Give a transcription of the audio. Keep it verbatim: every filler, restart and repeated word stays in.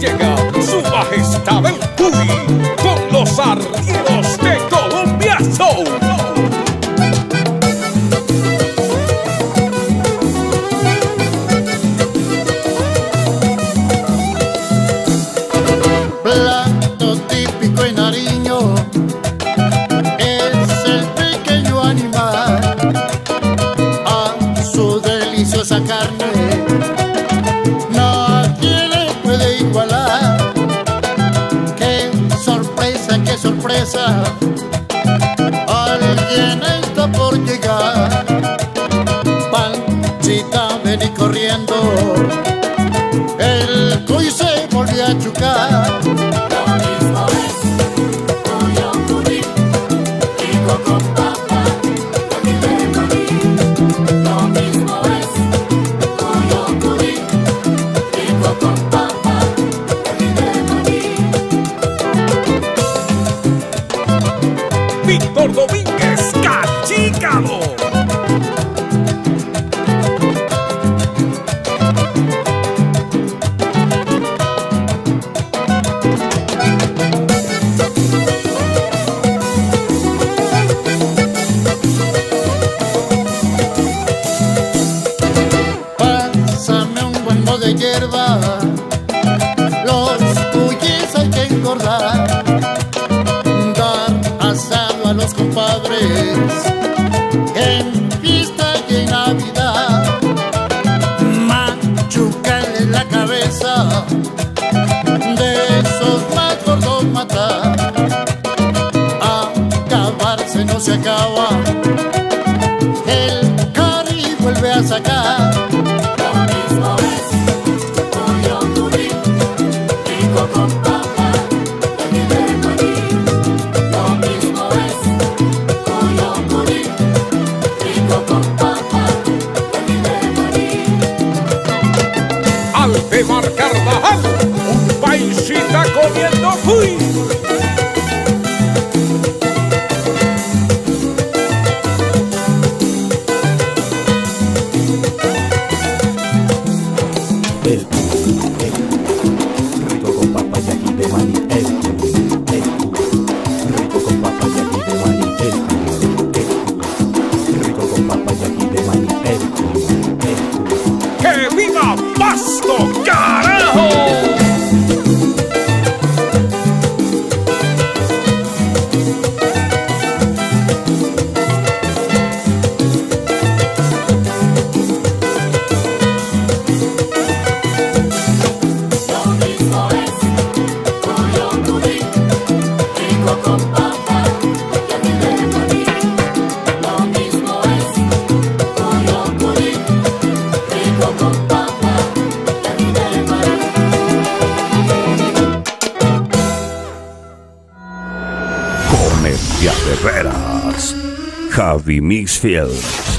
llega su majestad el Cuy con los Arrieros de Colombia Show. Plato típico en Nariño es el pequeño animal. A su deliciosa carne nadie le puede igualar. ¡Qué sorpresa, qué sorpresa! Alguien está por llegar. Panchita, vení corriendo. El cuy se volvió a chucar. Lo mismo es pollo curry, rico con papa, aquí de maní. Lo mismo es pollo curry, rico con papa, aquí de maní. Víctor Domínguez, cachícalo. Pásame un buen bo de hierba, los cuyes hay que engordar, dar asado a los compadres en fiesta y en Navidad, machucarles la cabeza, de esos más gordos matar, acabarse no se acaba, el cari vuelve a sacar. Lo mismo es pollo curry, rico con papa, aquí de maní. Lo mismo es pollo curry, rico con papa, aquí de maní. Aldemar Carvajal, un paisita comiendo cuy. El cuy, el cuy, rico con papa y aquí de maní. El cuy, el cuy, rico con papa y aquí de maní. El cuy, el cuy, rico con papa y aquí de maní. El cuy, el cuy. ¡Que viva Pasto, carajo! Lo mismo es pollo curry, rico con papa, y aquí de maní. Lo mismo es pollo curry, rico con papa, y aquí de maní. Comedia de veras. Javi Mixfield.